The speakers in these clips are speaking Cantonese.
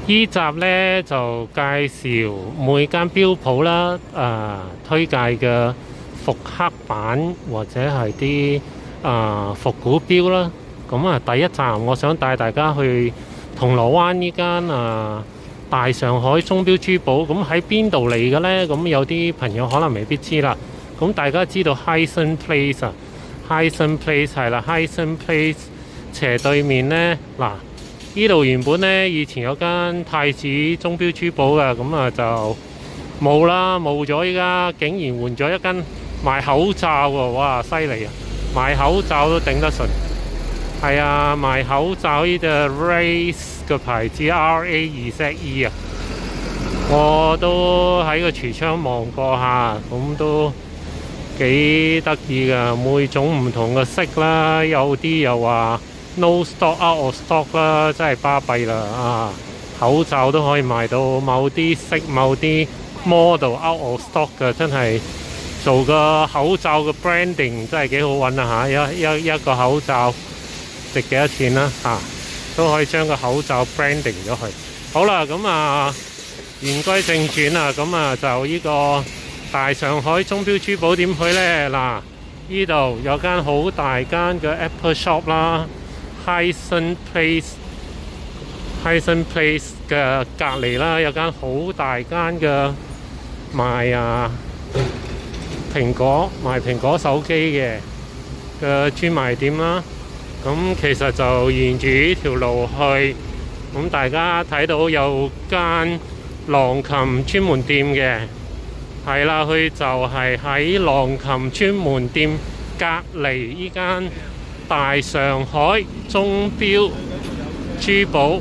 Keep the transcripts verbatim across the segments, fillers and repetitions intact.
依集咧就介紹每間錶鋪啦，誒、呃、推介嘅復刻版或者係啲誒復古錶啦。咁啊，第一站我想帶大家去銅鑼灣呢間誒大上海鐘錶珠寶。咁喺邊度嚟嘅呢？咁有啲朋友可能未必知啦。咁大家知道 Hysan Place 啊 ，Hysan Place 係啦 ，Hysan Place 斜對面呢。嗱。呢度原本呢，以前有間太子鐘錶珠寶嘅，咁啊就冇啦，冇咗。依家竟然換咗一間賣口罩喎，哇，犀利啊！賣口罩都頂得順。係啊，賣口罩呢隻 Race 嘅牌子 R A 二 Z E 啊，我都喺個櫥窗望過下，咁都幾得意㗎，每種唔同嘅色啦，有啲又話No stock out of stock 啦，真係巴閉啦啊！口罩都可以賣到某啲色、某啲 model out of stock 嘅，真係做個口罩嘅 branding 真係幾好揾啊嚇！一一一個口罩值幾多錢啦嚇？都可以將個口罩 branding 咗去。好啦，咁啊言歸正傳啊，咁啊就呢個大上海鐘錶珠寶點去呢？嗱，呢度有間好大間嘅 Apple Shop 啦。Hysan Place，Hysan Place 嘅隔離啦，有間好大間嘅賣啊蘋果賣蘋果手機嘅嘅專賣店啦。咁其實就沿住呢條路去，咁大家睇到有間狼琴專門店嘅，係啦，佢就係喺狼琴專門店隔離呢間大上海鐘錶珠寶，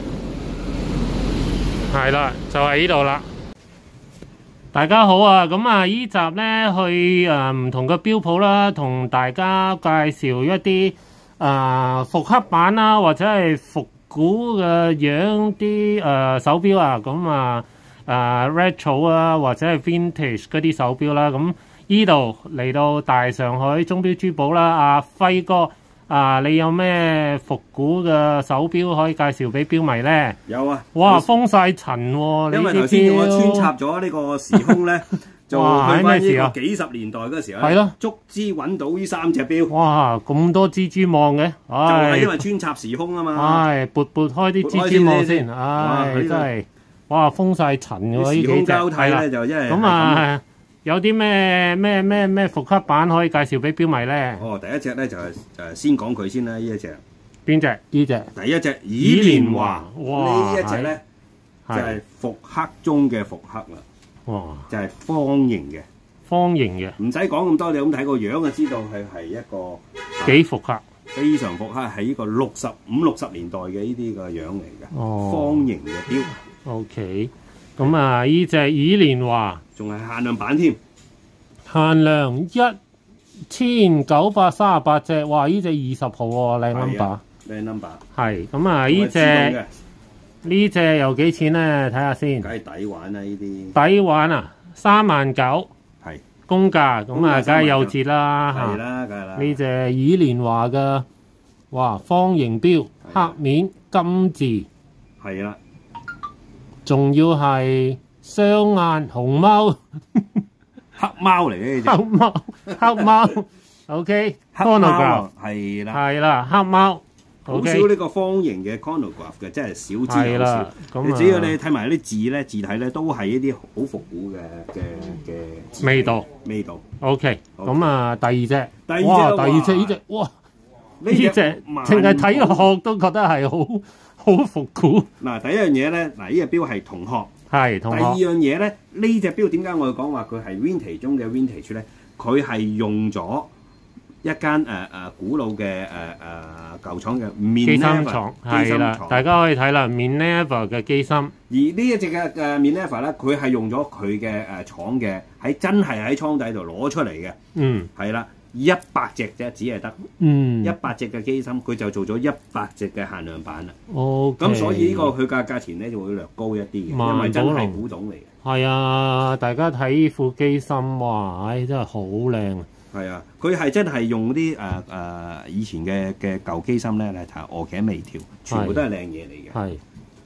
係啦，就係呢度啦。大家好啊，咁啊，依集呢去誒唔同嘅錶鋪啦，同大家介紹一啲誒復刻版啦，或者係復古嘅樣啲誒手錶啊，咁啊誒 retro 啊，或者係 vintage 嗰啲手錶啦。咁依度嚟到大上海鐘錶珠寶啦，阿輝哥。啊！你有咩復古嘅手錶可以介紹俾錶迷呢？ 有啊！ 哇，封晒塵喎！ 因為頭先我穿插咗呢個時空咧，就去翻呢個幾十年代嗰時候咧，足之揾到呢三隻錶。 哇！咁多蜘蛛網嘅， 就係因為穿插時空啊嘛。 唉，撥撥開啲蜘蛛網先，唉，真係哇，封晒塵喎！呢幾隻時空交替咧就因為咁啊。有啲咩咩咩咩復刻版可以介紹俾錶迷咧？ 哦，第一隻咧就係誒先講佢先啦，呢一隻。 邊隻？呢隻？ 第一隻倚蓮華， 哇！ 呢一隻咧就係復刻中嘅復刻啦。哇！就係方形嘅。 方形嘅。唔使講咁多，你咁睇個樣就知道係係一個幾復刻。 非常復刻，係呢個六十五六十年代嘅呢啲個樣嚟嘅。哦。方形嘅錶。 OK。咁啊，呢隻倚蓮華仲係限量版添， 限量一千九百三十八隻，哇！呢隻二十號喎，靚 number， 靚 number。 係咁啊，呢隻呢隻又幾錢咧？睇下先。 梗係抵玩啦！呢啲抵玩啊，三萬九，係公價，咁啊，梗係有折啦嚇。 係啦，梗係啦。 呢隻倚蓮華嘅，哇，方形錶，黑面金字， 係啦。 仲要係雙眼熊貓， 黑貓嚟嘅， 黑貓黑貓 ，OK， chronograph 係啦， 係啦，黑貓， 好少呢個方形嘅 chronograph 嘅，真係少之又少。你只要你睇埋啲字咧，字體咧都係一啲好復古嘅嘅嘅味道， 味道。 OK，咁啊，第二隻， 第二隻， 哇，第二隻呢隻，哇，呢隻淨係睇個殼都覺得係好。好復古嗱，第一樣嘢咧，嗱呢隻錶係銅殼， 係銅殼。 第二樣嘢咧，呢隻錶點解我哋講話佢係 vintage 中嘅 vintage 咧？佢係用咗一間誒誒古老嘅誒誒舊廠嘅 Minerva 機芯廠， 大家可以睇啦 ，Minerva 嘅機芯。而呢一隻嘅誒 Minerva 咧，佢係用咗佢嘅誒廠嘅喺真係喺倉底度攞出嚟嘅，嗯，係啦。一百隻啫，只係得，嗯，一百隻嘅機芯，佢就做咗一百隻嘅限量版啦。哦，咁所以呢個佢價價錢咧就會略高一啲嘅，因為真係古董嚟嘅。係啊，大家睇呢副機芯，哇，唉，真係好靚啊！ 係啊，佢係真係用啲誒誒以前嘅嘅舊機芯咧嚟睇，鵝頸微調，全部都係靚嘢嚟嘅。係，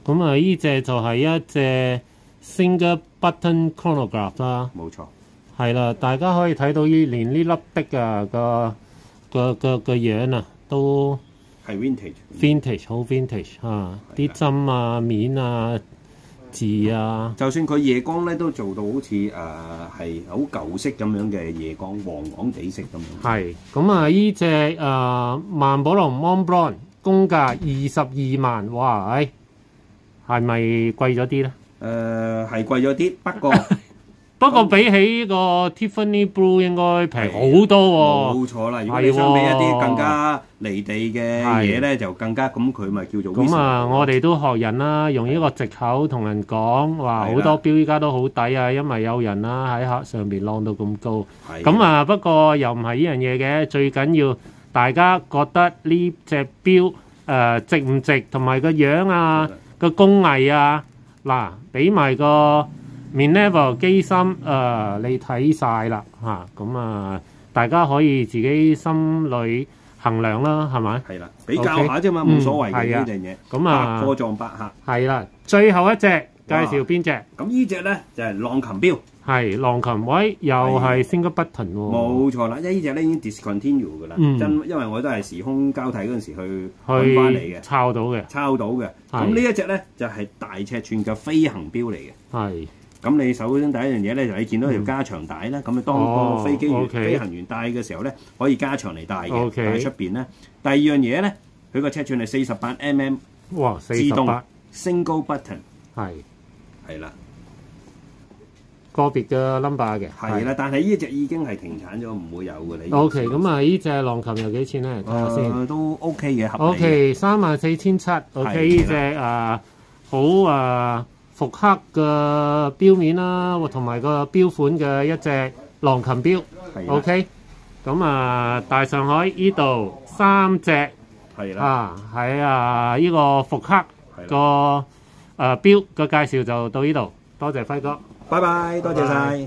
咁啊，呢隻就係一隻 Single Button Chronograph 啦。 冇錯。 係啦，大家可以睇到呢連呢粒的啊個個個個樣啊都係 vintage。 vintage 好 vintage 啊！啲針啊、面啊、字啊， 就算佢夜光咧，都做到好似誒係好舊式咁樣嘅夜光，黃黃地色咁樣。係。 咁啊，呢隻誒萬寶龍 Mont Blanc 公價二十二萬，哇！誒係咪貴咗啲咧？ 誒係貴咗啲，不過。 不過比起呢個 Tiffany Blue 應該平好多喎。 冇錯啦，如果你相比一啲更加離地嘅嘢咧，就更加咁佢咪叫做咁啊！我哋都學人啦，用呢個藉口同人講話好多錶依家都好抵啊，因為有人啦喺客上邊浪到咁高。咁啊，不過又唔係呢樣嘢嘅，最緊要大家覺得呢隻錶誒值唔值，同埋個樣啊、個工藝啊，嗱，俾埋個Minerva 機芯誒、呃，你睇晒啦嚇，咁啊，大家可以自己心裏衡量啦，係咪？ 係啦，比較下啫嘛，冇、okay? 所謂嘅呢樣嘢。咁啊，百貨撞百客。係啦，最後一隻介紹邊隻？ 咁呢隻咧就係、是、浪琴錶。 係浪琴位，又係 single button 喎。冇錯啦，因為呢隻咧已經 discontinue 㗎啦。嗯。因因為我都係時空交替嗰陣時去揾翻嚟嘅。抄到嘅。抄到嘅。咁呢一隻咧就係、是、大尺寸嘅飛行錶嚟嘅。係。咁你首先第一樣嘢咧，就你見到條加長帶啦。咁、嗯、你當個飛機員、哦 okay、飛行員戴嘅時候咧，可以加長嚟戴嘅。Okay、但係出邊咧，第二樣嘢咧，佢個尺寸係四十八 mm。哇！自動 single button。係。係啦。個別嘅 number 嘅。係啦，但係呢隻已經係停產咗，唔會有嘅。你。O K， 咁啊，呢隻浪琴又幾錢咧？睇下先。呃、都 OK 嘅，合理。O K， 三萬四千七。O K， 呢隻啊，好啊。復刻嘅錶面啦，同埋個錶款嘅一隻浪琴錶 ，OK。咁啊，大上海呢度三隻，係啦，啊喺啊呢個復刻個誒錶嘅介紹就到呢度，多謝輝哥，拜拜，多謝晒。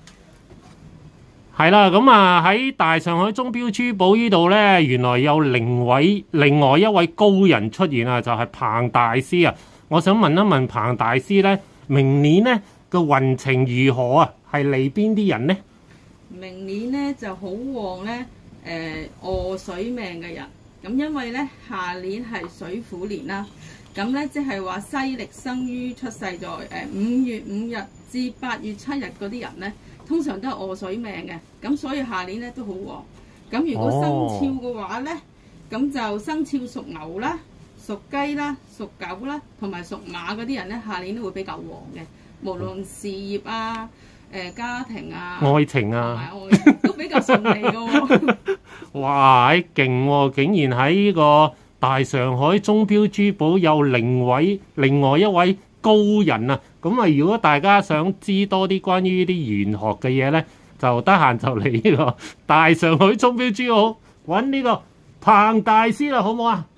係啦，咁啊喺大上海鐘錶珠寶呢度咧，原來有另位另外一位高人出現啊，就係彭大師啊。我想問一問彭大師咧，明年咧個運程如何啊？係嚟邊啲人咧？ 明年咧就好旺咧，誒餓水命嘅人。咁因為咧下年係水虎年啦，咁咧即係話西歷生於出世在誒五月五日至八月七日嗰啲人咧，通常都係餓水命嘅。咁所以下年咧都好旺。咁如果生肖嘅話咧，咁、哦、就生肖屬牛啦。屬雞啦、屬狗啦，同埋屬馬嗰啲人咧，下年都會比較旺嘅。無論事業啊、誒、呃、家庭啊、愛情啊，愛情都比較順利嘅喎。 哇！勁喎，竟然喺呢個大上海鐘錶珠寶有另位另外一位高人啊！咁啊，如果大家想知多啲關於呢啲玄學嘅嘢咧，就得閒就嚟呢個大上海鐘錶珠寶揾呢個彭大師啦，好唔好啊？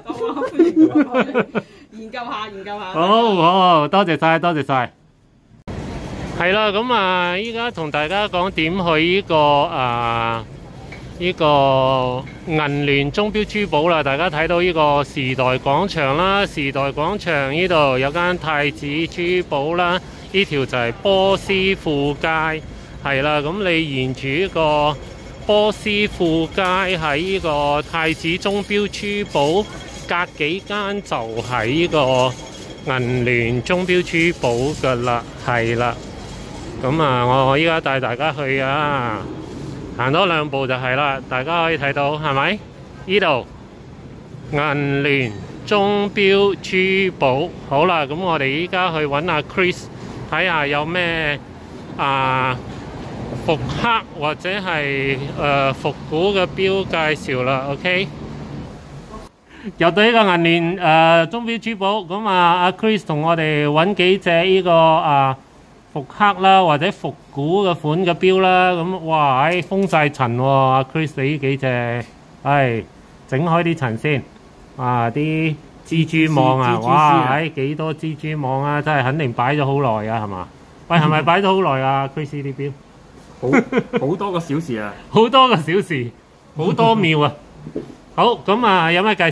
研究下，研究下。 好好，多謝晒，多謝晒。係啦，咁啊，依家同大家講點去呢個啊呢個銀聯鐘錶珠寶啦。大家睇到呢個時代廣場啦，時代廣場呢度有間太子珠寶啦，呢條就係波斯富街。係啦，咁你沿住呢個波斯富街喺呢個太子鐘錶珠寶隔幾間就係呢個銀聯鐘錶珠寶噶啦，係啦。咁啊，我我依家帶大家去啊，行多兩步就係啦。大家可以睇到係咪？呢度銀聯鐘錶珠寶。好啦，咁我哋依家去揾阿 Chris 睇下有咩啊復刻或者係誒復古嘅錶介紹啦 ，OK？ 又到呢個銀聯誒鐘錶珠寶，咁啊阿 Chris 同我哋揾幾隻呢個啊復刻啦，或者復古嘅款嘅錶啦，咁哇，唉封晒塵喎，阿 Chris 你呢幾隻，唉整開啲塵先，啊啲蜘蛛網啊，哇，唉幾多蜘蛛網啊，真係肯定擺咗好耐啊，係嘛？喂，係咪擺咗好耐啊 ？Chris 啲錶？ 好好多個小時啊！ 好多個小時，好多秒啊！好咁啊，有咩介紹？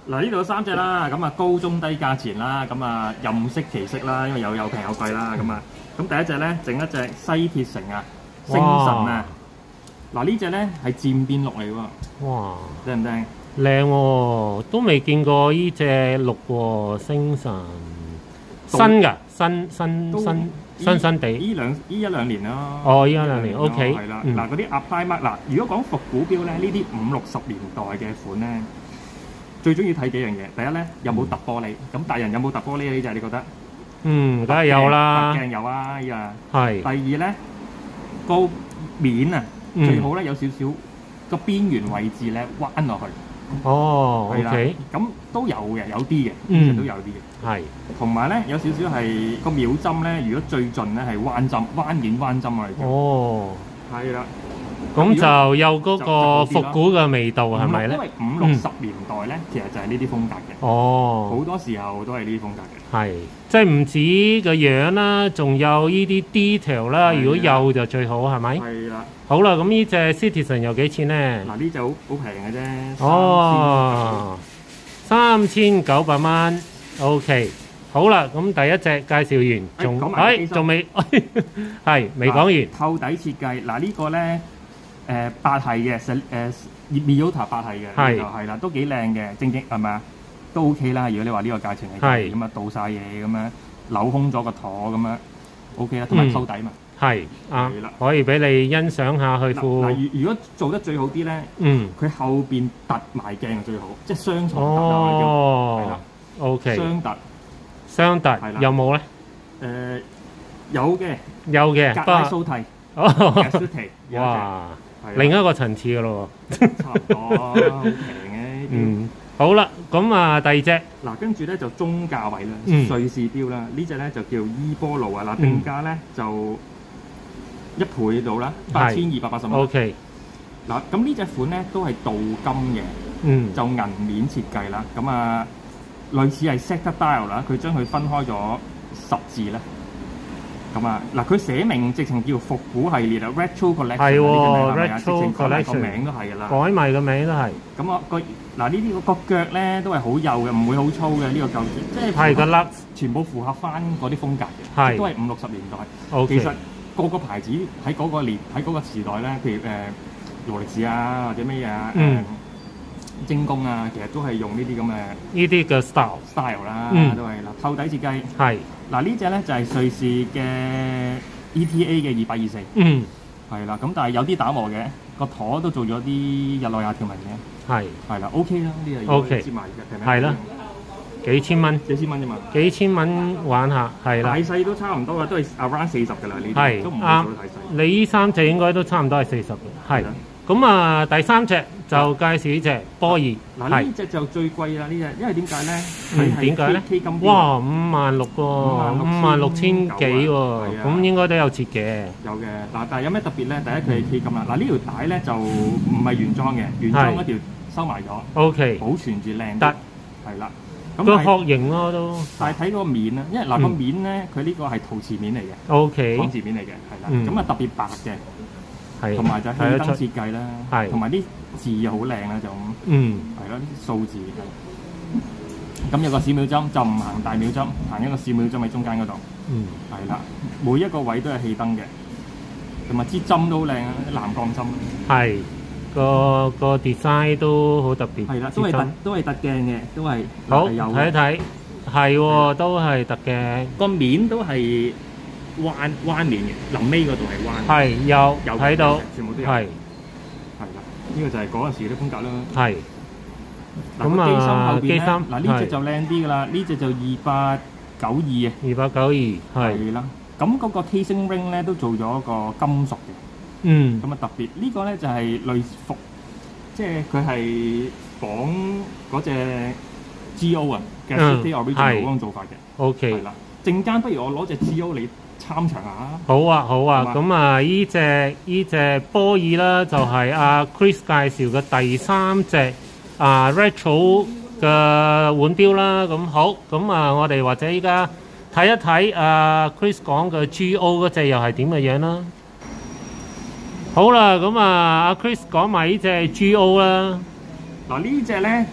嗱呢度有三隻啦，咁啊高中低價錢啦，咁啊任色其色啦，因為有有平有貴啦，咁啊咁第一隻咧整一隻西鐵城啊，星神啊，嗱呢隻咧係漸變綠嚟喎，哇，靚唔靚？ 靚喎，都未見過呢隻綠喎，星神新㗎，新新新新新地， 依兩依一兩年啦。 哦，依一兩年 OK。 係啦，嗱嗰啲 apply mark 嗱，如果講復古錶咧，呢啲五六十年代嘅款咧。最中意睇幾樣嘢，第一咧有冇突玻璃？咁大人有冇突玻璃呢隻？你覺得？ 嗯，梗係有啦。 白鏡有啊，依啊。 係。 第二咧個面啊，最好咧有少少個邊緣位置咧彎落去。 哦 ，OK。 咁都有嘅，有啲嘅，其實都有啲嘅。係。同埋咧有少少係個秒針咧，如果最盡咧係彎針、彎面彎針嚟嘅。哦。係啦。 咁就有嗰個復古嘅味道係咪咧？ 因為五六十年代咧，其實就係呢啲風格嘅。哦，好多時候都係呢啲風格嘅。係，即係唔止個樣啦，仲有呢啲 detail 啦。如果有就最好係咪？係啦。好啦，咁呢隻 Citizen 又幾錢咧？ 嗱，呢隻好好平嘅啫。 哦，三千九百蚊。OK。好啦，咁第一隻介紹完，仲誒仲未係未講完。 透底設計嗱呢個咧。誒八係嘅，實誒 Miyota 八係嘅，係係啦，都幾靚嘅，正正係咪啊？都 OK 啦。如果你話呢個價錢嚟計，咁啊倒曬嘢咁樣，扭空咗個舵咁樣 OK 啦，同埋透底嘛。係啊，可以俾你欣賞下佢副。嗱，如如果做得最好啲咧，嗯，佢後邊突埋鏡最好，即係雙重突啊叫。哦 ，OK。雙突， 雙突有冇咧？ 誒有嘅， 有嘅， 格拉蘇蒂， 哦， 格蘇蒂， 哇！另一個層次嘅咯喎， 差唔多，好平嘅。 嗯，好啦，咁啊第二隻， 嗱跟住咧就中價位啦，瑞士錶啦，呢隻咧就叫伊波路啊，嗱定價咧就一倍到啦，八千二百八十蚊。O K。嗱咁呢隻款咧都係鍍金嘅，嗯，就銀面設計啦，咁啊類似係 set dial 啦，佢將佢分開咗十字啦。咁啊，嗱佢寫明直情叫復古系列啊 ，Retro Collection 係喎 ，Retro Collection 個名都係噶啦，改埋個名都係。咁啊個嗱呢啲個腳咧都係好幼嘅，唔會好粗嘅呢個舊即係係個粒，全部符合翻嗰啲風格嘅，係都係五六十年代。OK，其實個個牌子喺嗰個年喺嗰個時代咧，譬如誒勞力士啊或者咩嘢啊，誒精工啊，其實都係用呢啲咁嘅呢啲嘅 style style 啦，都係嗱透底設計係。嗱呢隻咧就係瑞士嘅 E T A 嘅二八二四，嗯，係啦，咁但係有啲打磨嘅，個舵都做咗啲日內瓦條紋嘅，係係啦 ，OK 啦，呢個 OK，接埋嘅，係啦，幾千蚊，幾千蚊啫嘛，幾千蚊玩下，係啦，大細都差唔多嘅，都係 around 四十嘅啦，呢啲都唔會做得太細。你呢三隻應該都差唔多係四十嘅，係。咁啊，第三隻就介紹呢隻波爾。嗱呢隻就最貴啦，呢隻，因為點解咧？嗯，點解咧？哇，五萬六喎，五萬六千幾喎，咁應該都有折嘅。有嘅，嗱，但係有咩特別咧？第一佢係 K 金啦，嗱呢條帶咧就唔係原裝嘅，原裝嗰條收埋咗。O K。保存住靚。得。係啦。咁個殼型咯都。但係睇個面啦，因為嗱個面咧，佢呢個係陶瓷面嚟嘅。O K。仿瓷面嚟嘅，係啦。咁啊特別白嘅。係，同埋就氣燈設計啦，係，同埋啲字又好靚啦，就咁，嗯，係咯，啲數字係。咁有個小秒針就唔行大秒針，行一個小秒針喺中間嗰度，嗯，係啦，每一個位都係氣燈嘅，同埋支針都好靚啊，啲藍鋼針。係，個個 design 都好特別。係啦，都係特都係特鏡嘅，都係。好，睇一睇，係喎，都係特鏡，個面都係。彎彎面嘅，臨尾嗰度係彎。係有有睇到，全部都有。係係啦，呢個就係嗰陣時啲風格啦。係。咁啊，機芯後邊咧，嗱呢隻就靚啲噶啦，呢隻就二八九二啊。二八九二係啦。咁嗰個 casing ring 咧都做咗個金屬嘅。嗯。咁啊特別呢個咧就係類服，即係佢係仿嗰隻 G O 啊嘅 City Original 嗰種做法嘅。O K。係啦，陣間不如我攞隻 G O 你參詳下。好啊，好啊，咁啊，依隻依隻波爾啦，就係阿 Chris 介紹嘅第三隻啊 retro 嘅腕錶啦。咁好，咁啊，我哋或者依家睇一睇阿 Chris 講嘅 G O 嗰隻又係點嘅樣啦。好啦，咁啊，阿 Chris 講埋依隻 G O 啦。嗱呢隻咧，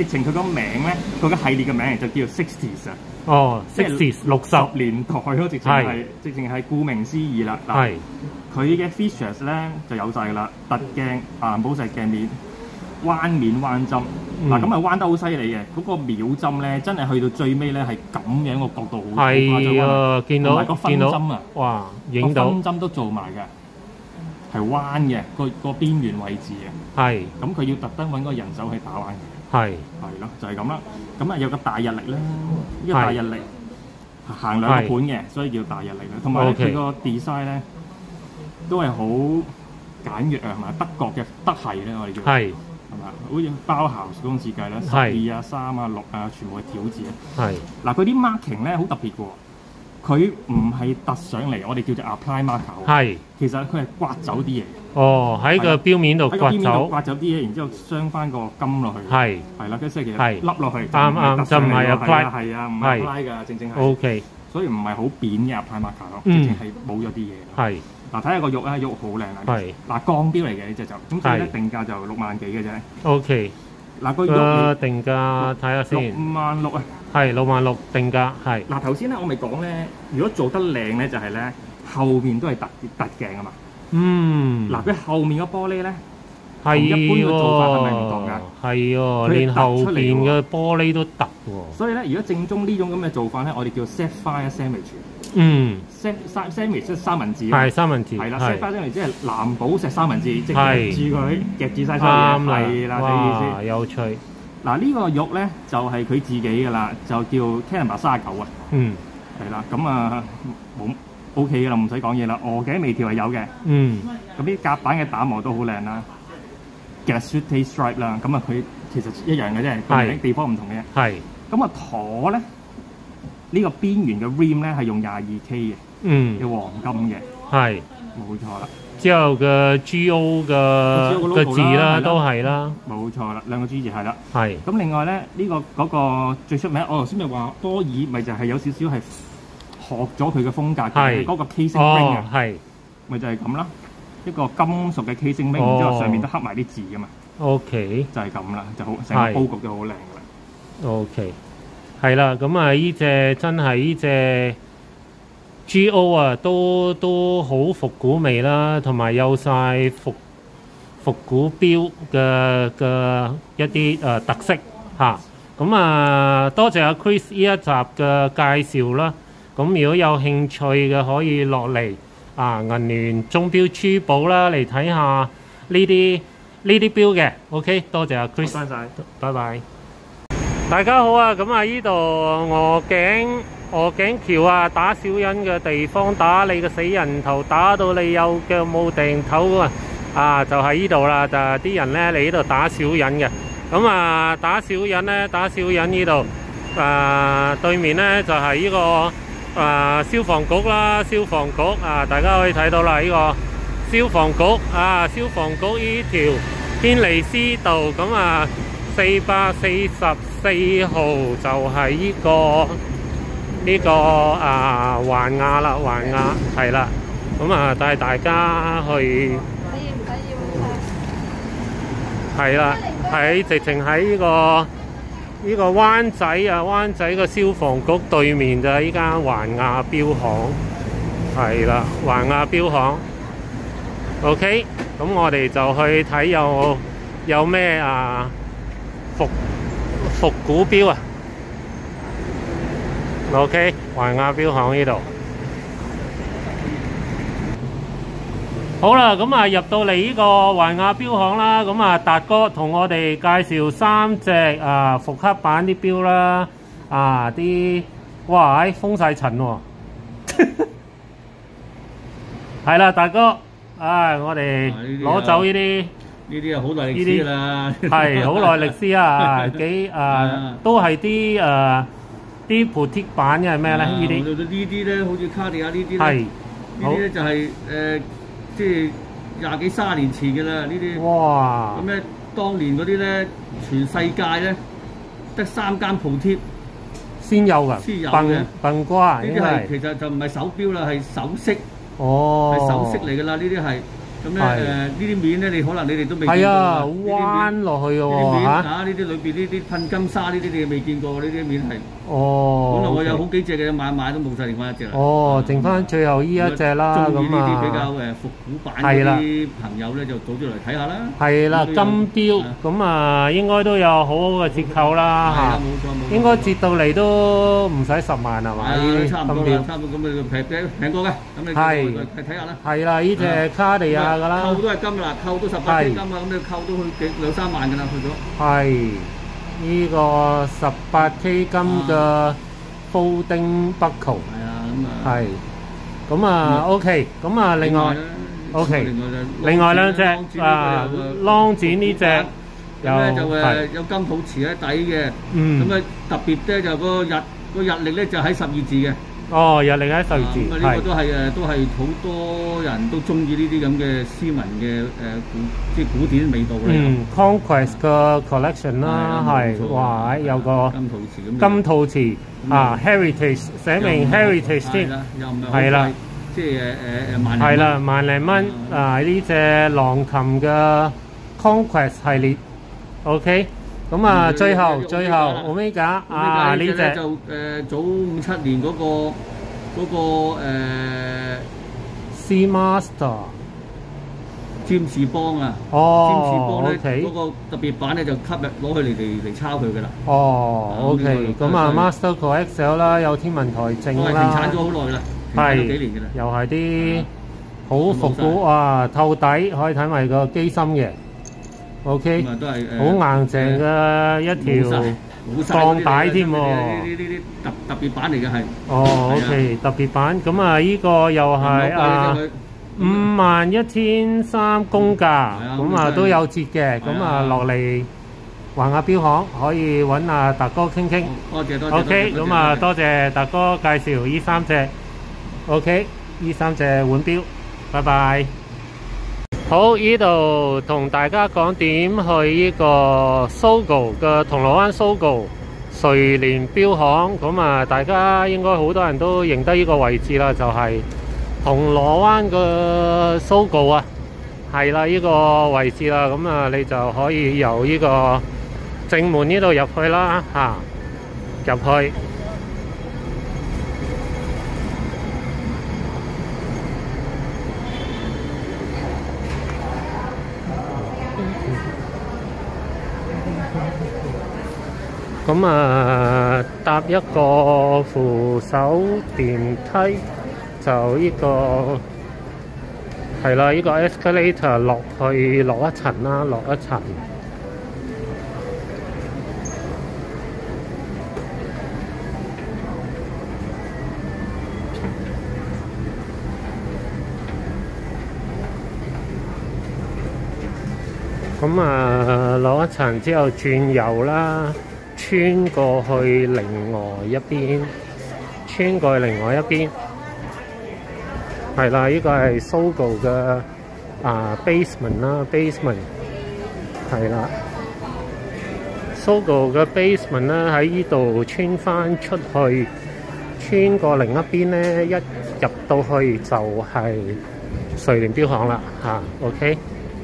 直情佢個名咧，佢個系列嘅名就叫 sixties 啊。 哦 ，sixties 六十年代咯，直情係直情係顧名思義啦。係佢嘅 features 咧就有晒㗎啦，凸鏡、藍寶石鏡面、彎面彎針。嗱咁啊彎得好犀利嘅，嗰個秒針咧真係去到最尾咧係咁樣個角度好誇張啊！ 見到個分針啊， 哇，影到分針都做埋嘅，係彎嘅個個邊緣位置嘅。係咁佢要特登揾個人手去打彎嘅。係係咯，就係咁啦。咁啊有個大日曆啦，呢個大日曆行兩個盤嘅，所以叫大日曆啦。同埋佢個 design 咧都係好簡約啊，係咪？德國嘅德系咧，我哋叫係。係嘛？好似包豪嗰種設計咧，十二啊、三啊、六啊，全部係條字啊。係嗱，佢啲 marking 咧好特別嘅喎，佢唔係突上嚟，我哋叫做 apply marker。係，其實佢係刮走啲嘢。哦，喺個標面度刮走，刮走啲嘢，然之後鑲翻個金落去。係係啦，跟住其實係凹落去。啱啱就唔係 apply，係啊，唔係 apply 㗎，正正係。O K，所以唔係好扁嘅 apply marker 咯，直情係冇咗啲嘢。係。嗱，睇下個玉啊，玉好靚啊！係嗱，鋼標嚟嘅呢隻就，咁所以咧定價就六萬幾嘅啫。O K，嗱個玉定價睇下先，六萬六啊，係六萬六定價係。嗱頭先咧我咪講咧，如果做得靚咧就係咧後面都係凸凸鏡啊嘛。嗯，嗱佢後面個玻璃咧，同一般嘅做法係咪唔同㗎？係喎，連後邊嘅玻璃都凸喎。所以咧，如果正宗呢種咁嘅做法咧，我哋叫 sapphire sandwich。嗯 ，set sandwich 即係三文治，係三文治，係啦 ，set 翻上嚟即係藍寶石三文治，即係夾住佢，夾住晒所有嘢，係啦，嘅意思。有趣。嗱呢個玉咧就係佢自己㗎啦，就叫 Canon 三十九啊。嗯，係啦，咁啊冇 OK 㗎啦，唔使講嘢啦。鵝頸微調係有嘅。嗯。咁啲夾板嘅打磨都好靚啦 ，Grasuity stripe 啦，咁啊佢其實一樣嘅啫，係地方唔同嘅。係。咁啊舵咧？呢個邊緣嘅 rim 咧係用廿二 K 嘅，嗯，嘅黃金嘅，係冇錯啦。之後嘅 G O 嘅嘅字啦，都係啦，冇錯啦，兩個 G 字係啦，係。咁另外咧，呢個嗰個最出名，我頭先咪話波爾，咪就係有少少係學咗佢嘅風格嘅嗰個 casing ring 啊，係，咪就係咁啦，一個金屬嘅 casing ring，然之後上面都刻埋啲字噶嘛。OK，就係咁啦，就好成個佈局就好靚噶啦。OK。係啦，咁啊呢隻真係呢隻 G O 啊，都都好復古味啦，同埋有晒復復古標嘅嘅一啲誒、呃、特色嚇。咁啊，多謝阿 Chris 呢一集嘅介紹啦。咁如果有興趣嘅，可以落嚟啊銀聯鐘錶珠寶啦，嚟睇下呢啲呢啲錶嘅。OK， 多謝阿 Chris，多謝，拜拜。大家好啊！咁啊，呢度鵝頸鵝頸橋啊，打小人嘅地方，打你個死人頭，打到你有腳冇定頭啊！啊，就喺呢度啦，就係啲人咧嚟呢度打小人嘅。咁啊，打小人咧，打小人呢度啊，對面咧就係呢個啊消防局啦，消防局啊，大家可以睇到啦，呢個消防局啊，消防局呢條軒尼詩道咁啊。四百四十四號就係呢、這個呢、這個啊環亞啦，環亞係啦，咁啊帶大家去係啦，喺直情喺呢個呢、這個灣仔啊，灣仔個消防局對面就係呢間環亞錶行，係啦，環亞錶行。OK，咁我哋就去睇有有咩啊？復復古錶啊 ，OK， 環亞錶行呢度。好啦，咁啊入到嚟呢個環亞錶行啦，咁啊達哥同我哋介紹三隻啊復刻版啲錶啦，啊啲哇唉封晒塵喎，係啦，達哥，啊我哋攞走呢啲。 呢啲啊好耐歷史啦， 係好耐歷史啊，幾啊都係啲誒啲 boutique 版嘅係咩咧？呢啲呢啲咧，好似卡地亞呢啲咧，呢啲咧就係誒即係廿幾卅年前嘅啦，呢啲。哇！咁咧，當年嗰啲咧，全世界咧得三間鋪貼先有㗎， 先有嘅。 笨瓜， 呢啲係其實就唔係手錶啦，係首飾。哦，係首飾嚟㗎啦，呢啲係。 咁咧誒呢啲面咧，你可能你哋都未見過。 係啊，彎落去嘅喎嚇。 呢啲裏邊呢啲噴金沙呢啲你未見過，呢啲面係。 哦。 本來我有好幾隻嘅，買買都冇晒，剩翻一隻啦。 哦，剩翻最後依一隻啦，咁啊。中意呢啲比較誒復古版嗰啲朋友咧，就早啲嚟睇下啦。係啦，金標咁啊，應該都有好好嘅折扣啦嚇。冇錯冇錯。應該折到嚟都唔使十萬係嘛？ 係差唔多啦，差唔多咁啊平平平過嘅，咁你睇睇下啦。 係啦，呢隻卡地亞㗎啦。 扣都係金啦，扣都十八 K 金啊，咁你扣都去幾兩三萬㗎啦，去咗。 係呢個十八 K 金嘅folding buckle。係啊，咁啊。 係。咁啊 OK，咁啊另外 OK，另外兩隻啊啷剪呢隻有咧就誒有金土瓷喺底嘅，咁啊特別咧就個日個日曆咧就喺十二字嘅。 哦，日曆喺十二字， 係。呢個都係誒都係好多人都中意呢啲咁嘅斯文嘅誒古即係古典味道嚟。 嗯 ，Conquest 嘅 collection 啦，係哇有個金土瓷咁。 金土瓷啊 ，heritage 寫明 heritage 添，係啦。 即係誒誒誒萬零蚊。 係啦，萬零蚊啊！呢隻狼琴嘅 Conquest 系列 ，OK。咁啊，最後最後 Omega 啊呢隻就誒早五七年嗰個嗰個誒 Seamaster 占士邦啊。 哦。 占士邦咧嗰個特別版咧就吸入攞佢嚟嚟嚟抄佢㗎啦。 哦 ，OK。咁啊 ，Master Core X L 啦，有天文台證啦。 都係停產咗好耐啦。 係，又係啲好復古啊，透底可以睇埋個機芯嘅 ，OK，好硬淨嘅一條鋼帶添喎。 呢啲啲特特別版嚟嘅係。 哦 ，OK，特別版，咁啊呢個又係啊五萬一千三公價，咁啊都有折嘅，咁啊落嚟橫亞錶行可以揾阿達哥傾傾。 多謝多謝。 OK，咁啊多謝達哥介紹呢三隻。OK， 呢三隻腕錶，拜拜。好，呢度同大家講點去呢個 Sogo 嘅銅鑼灣 Sogo 瑞聯錶行。咁啊，大家應該好多人都認得呢個位置啦，就係、是、銅鑼灣嘅 Sogo 啊，係啦，呢、這個位置啦。咁啊，你就可以由呢個正門呢度入去啦，嚇、啊、入去。咁啊，搭一個扶手電梯就呢個係啦，呢個 escalator 落去落一層啦，落一層。咁啊，落一層之後轉右啦。穿過去另外一邊，穿過去另外一邊，係啦，呢個係 Sogo 嘅啊 basement 啦 ，basement 係啦 ，Sogo 嘅 basement 咧喺呢度穿翻出去，穿過另一邊咧，一入到去就係瑞聯錶行啦，嚇、啊、，OK。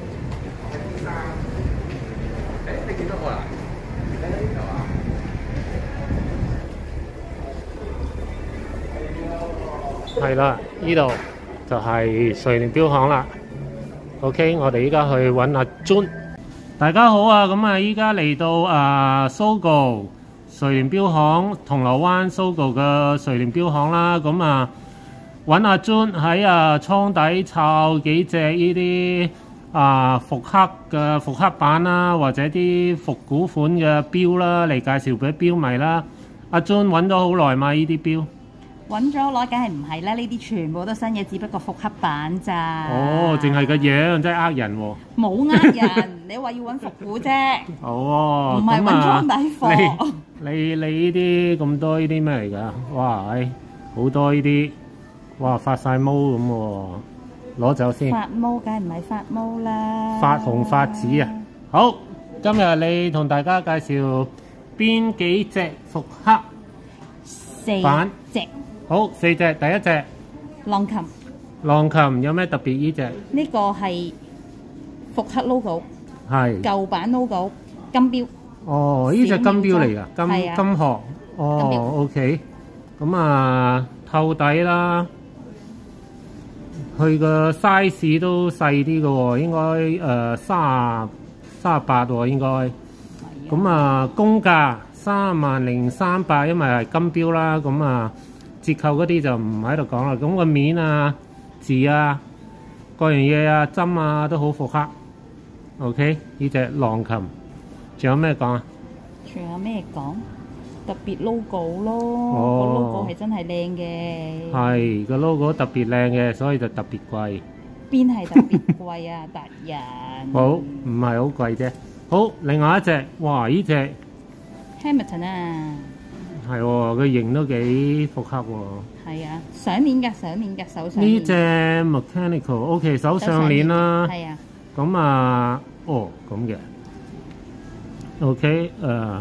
係啦，呢度就係瑞聯錶行啦。OK， 我哋依家去揾阿 John。大家好啊，咁啊依家嚟到啊 Sogo 瑞聯錶行，銅鑼灣 Sogo 嘅瑞聯錶行啦。咁啊揾阿 John 喺啊倉底抄幾隻呢啲啊復刻嘅復刻版啦，或者啲復古款嘅錶啦，嚟介紹俾錶迷啦。阿 John 揾咗好耐嘛？呢啲錶？ 揾咗好耐，梗係唔係啦！呢啲全部都新嘅，只不過復刻版咋。 哦，淨係個樣，真係呃人喎。 冇呃人，你話要揾復古啫。 哦， 唔係揾倉底貨。 你你你呢啲咁多呢啲咩嚟㗎？哇，唉，好多呢啲，哇發晒毛咁喎，攞走先。 發毛梗係唔係發毛啦。 發紅發紫啊！好，今日你同大家介紹邊幾隻復刻四版？ 隻。 好，四隻，第一隻浪琴， 浪琴有咩特別呢隻？ 呢個係復刻 logo， 係舊版 logo，金標。 哦，呢隻金標嚟㗎，金係啊金殼。哦，OK。咁啊，透底啦，佢個 size 都細啲嘅喎，應該誒三三十八喎，應該。咁啊，公價三萬零三百，因為係金標啦。咁啊，折扣嗰啲就唔喺度講啦。咁個面啊、字啊、各樣嘢啊、針啊都好復刻。OK， 呢隻浪琴，仲有咩講啊？ 仲有咩講？特別 logo 咯， 哦、 個 logo 係真係靚嘅。 係個 logo 特別靚嘅，所以就特別貴。 邊係特別貴啊，達人？ 好，唔係好貴啫。好，另外一隻，哇！呢隻 Hamilton 啊， 係喎，個型都幾復刻喎。 係啊，上鏈㗎，上鏈㗎，手上鏈。 呢隻 mechanical，OK， 手上鏈啦。 係啊。 咁啊，哦，咁嘅。OK，誒、uh,，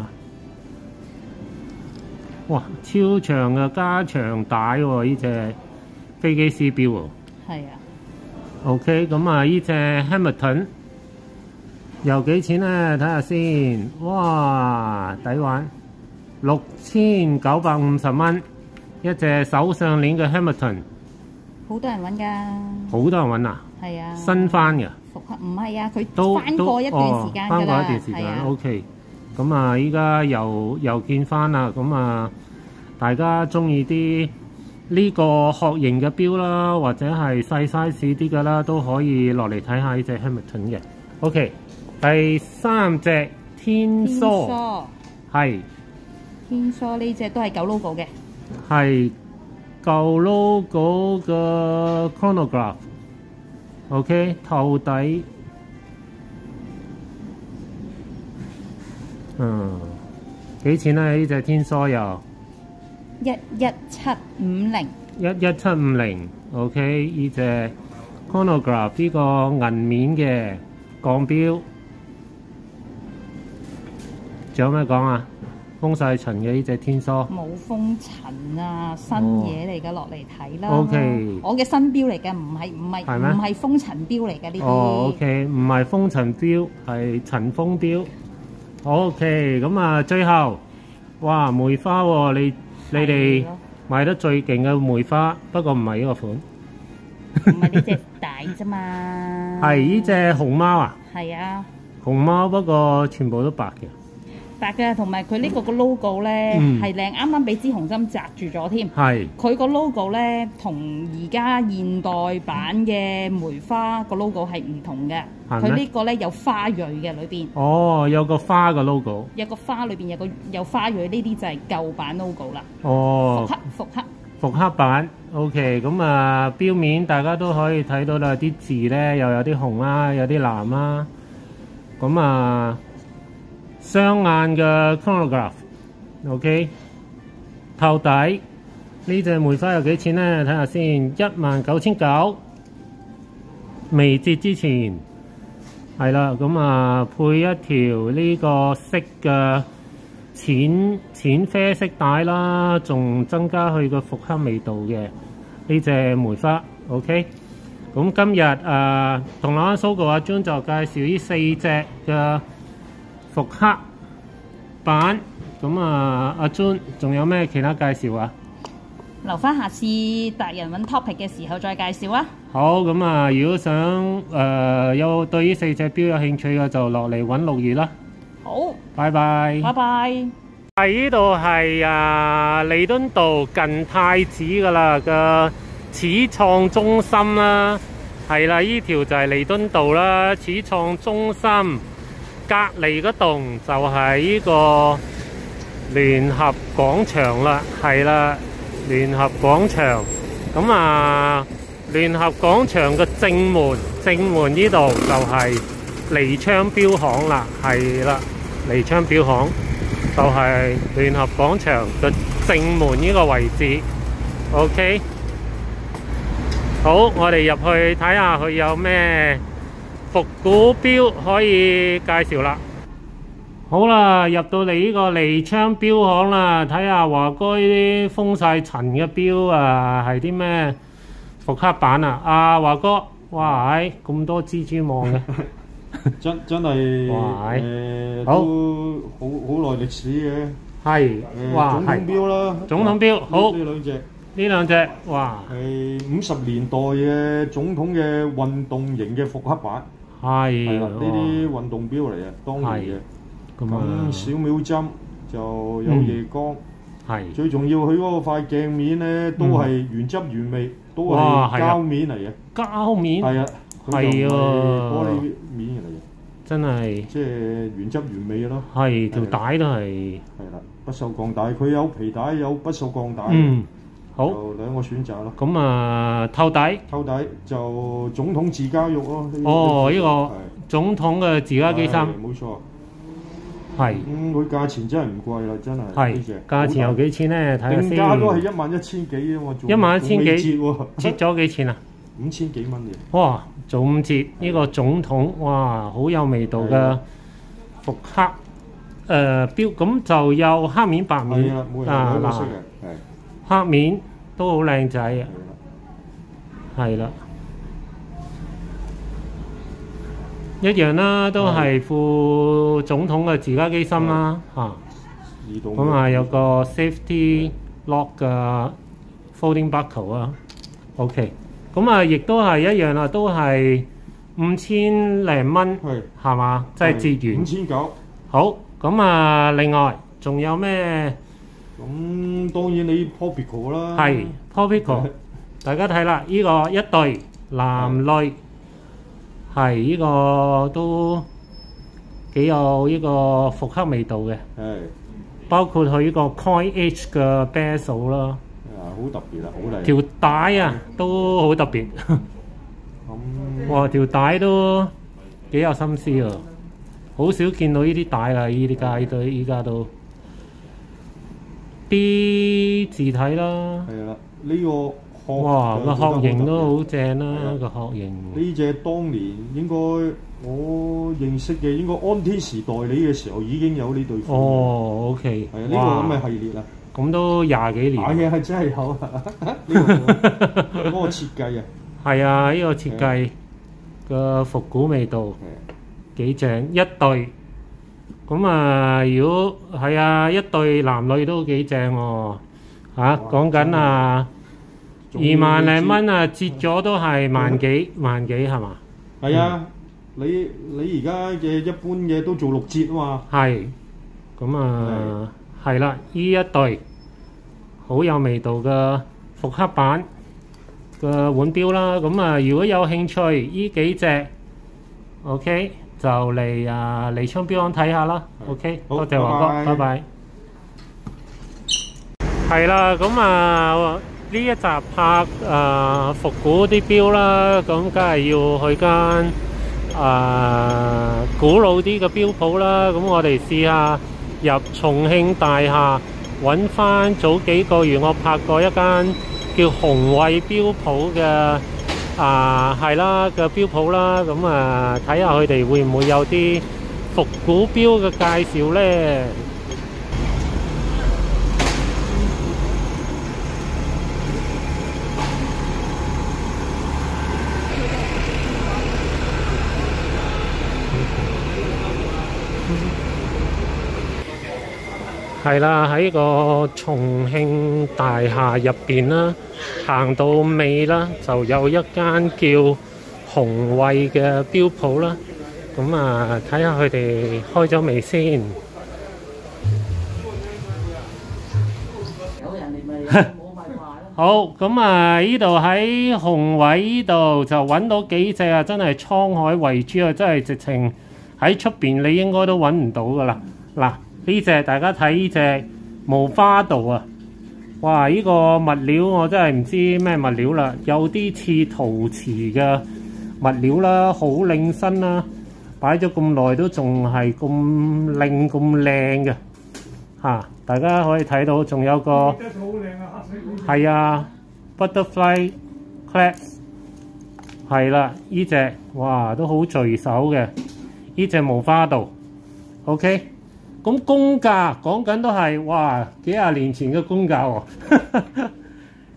哇，超長嘅加長帶喎，呢隻飛機師錶喎。 係啊。 OK，咁啊，呢隻 Hamilton 又幾錢咧？睇下先。哇，抵玩，六千九百五十蚊一隻手上鏈嘅 Hamilton。 好多人揾㗎。 好多人揾啊！ 係啊。新翻嘅。 復刻唔係啊，佢翻過一段時間㗎啦。 翻過一段時間 ，OK。咁啊，依家又又見翻啦。咁啊，大家中意啲呢個殼型嘅錶啦，或者係細 size 啲嘅啦，都可以落嚟睇下呢隻 Hamilton 嘅。OK， 第三隻天梭，係天梭呢隻都係舊 logo 嘅， 係舊 logo 嘅 chronograph。OK， 透底，嗯，幾錢咧？呢隻天梭又一一七五零， 一一七五零。OK， 呢隻 chronograph 呢個銀面嘅鋼錶，仲有咩講啊？封晒塵嘅呢隻天梭， 冇封塵啊，新嘢嚟嘅，落嚟睇啦。 OK， 我嘅新錶嚟嘅，唔係唔係唔係封塵錶嚟嘅呢啲。 哦 ，OK， 唔係封塵錶，係塵封錶。OK， 咁啊，最後，哇，梅花喎、哦，你你哋買得最勁嘅梅花，不過唔係呢個款， 唔係呢隻大啫嘛。 係呢隻熊貓啊？ 係啊， 熊貓不過全部都白嘅。 白嘅，同埋佢呢個個 logo 咧係靚，啱啱俾支紅針擲住咗添。係佢個 logo 咧，同而家現代版嘅梅花個 logo 係唔同嘅。佢呢個咧有花蕊嘅裏邊。哦，有個花嘅 logo。有個花裏邊有個有花蕊，呢啲就係舊版 logo 啦。哦。復刻復刻。復刻版 ，OK， 咁啊，錶面大家都可以睇到啦，啲字咧又有啲紅啦，有啲藍啦。咁啊。雙眼嘅 chronograph，OK， 透底呢隻梅花有幾錢咧？睇下先，一萬九千九，未折之前係啦。咁啊，配一條呢個色嘅淺淺啡色帶啦，仲增加佢個復刻味道嘅呢隻梅花 ，OK。咁今日啊，銅鑼灣 Sogo 阿 John 就介紹呢四隻嘅復刻版，咁啊，阿 John 仲有咩其他介紹啊？留翻下次達人揾 topic 嘅時候再介紹啊！好，咁啊，如果想誒、呃、有對呢四隻錶有興趣嘅，就落嚟揾六月啦。好，拜拜。拜拜。喺呢度係啊彌敦道近太子噶啦嘅始創中心啦，係啦，呢條就係彌敦道啦，始創中心。隔離嗰棟就係呢個聯合廣場啦，係啦，聯合廣場。咁啊，聯合廣場嘅正門，正門呢度就係利昌錶行啦，係啦，利昌錶行就係聯合廣場嘅正門呢個位置。OK， 好，我哋入去睇下佢有咩復古錶可以介紹啦。好啦，入到嚟呢個利昌錶行啦，睇下華哥呢啲封晒塵嘅錶啊，係啲咩復刻版啊！阿華哥，哇！唉，咁多蜘蛛網嘅， 真真係誒都好好耐歷史嘅。係，哇！總統標啦， 總統標好呢兩隻，呢兩隻，哇！ 係五十年代嘅總統嘅運動型嘅復刻版。係係啦，呢啲運動標嚟嘅，當年嘅。咁小秒針就有夜光。係最重要，佢嗰個塊鏡面咧都係原汁原味，都係膠面嚟嘅。 膠面係啊，係啊，玻璃面嚟嘅。 真係即係原汁原味咯。 係條帶都係。 係啦，不鏽鋼帶，佢有皮帶有不鏽鋼帶。 嗯，好。 就兩個選擇咯。 咁啊，透底。 透底就總統自家肉咯。 哦，呢個總統嘅自家機芯。 冇錯。 係， 咁佢價錢真係唔貴啦，真係。 係，價錢有幾錢咧？睇下先。 定價都係一萬一千幾啊！我做一萬一千幾，折咗幾錢啊？ 五千幾蚊嘅。 哇！做五折，呢個總統哇，好有味道嘅復刻誒標，咁就有黑面白面啊嗱，黑面都好靚仔啊，係啦。一樣啦，都係副總統嘅自家機芯啦，嚇。咁啊，有個 safety lock 嘅 folding buckle 啊。OK，咁啊，亦都係一樣啦，都係五千零蚊，係嘛？即係折完。五千九。好，咁啊，另外仲有咩？ 咁當然你 Popico 啦。 係 Popico，大家睇啦，呢個一對男女。係呢個都幾有呢個復刻味道嘅，係包括佢呢個 Coin Edge 嘅 bezel 啦， 啊好特別啊，好靚！ 條帶啊都好特別，哇條帶都幾有心思啊，好少見到呢啲帶啦，呢啲街隊依家都 B 字體啦， 係啦，呢個。 哇！個殼型都好正啦，個殼型。 呢隻當年應該我認識嘅，應該安天時代理嘅時候已經有呢對款。 哦 ，OK。係啊， 呢個咁嘅系列啊。 咁都廿幾年。 係啊，係真係有啊！呢個嗰個設計啊。 係啊，呢個設計個復古味道幾正，一對。咁啊，如果係啊，一對男女都幾正喎。嚇，講緊啊〜二萬零蚊啊，折咗都係萬幾萬幾係嘛？ 係啊，你你而家嘅一般嘅都做六折啊嘛。 係，咁啊係啦，呢一對好有味道嘅復刻版嘅腕錶啦。咁啊，如果有興趣呢幾隻 ，OK 就嚟啊嚟昌錶行睇下啦。OK，多謝華哥，拜拜。係啦，咁啊〜呢一集拍誒、呃、復古啲錶啦，咁梗係要去間誒、呃、古老啲嘅錶鋪啦。咁我哋試下入重慶大廈，揾翻早幾個月我拍過一間叫宏偉錶鋪嘅啊係啦嘅錶鋪啦。咁啊睇下佢哋會唔會有啲復古錶嘅介紹呢？係啦，喺個重慶大廈入邊啦，行到尾啦，就有一間叫宏偉嘅錶鋪啦。咁啊，睇下佢哋開咗未先。有人哋咪冇咪話咯。好，咁啊，呢度喺宏偉呢度就揾到幾隻啊，真係滄海遺珠啊，真係直情喺出邊你應該都揾唔到噶啦。嗱。呢隻大家睇呢隻毛花道啊！哇！呢、這個物料我真係唔知咩物料啦，有啲似陶瓷嘅物料啦，好靚身啦，擺咗咁耐都仲係咁靚咁靚嘅嚇！大家可以睇到，仲有個係啊 Butterfly Clasp 係啦，呢隻哇都好隨手嘅，呢隻毛花道 OK。咁公價講緊都係哇幾廿年前嘅公價喎，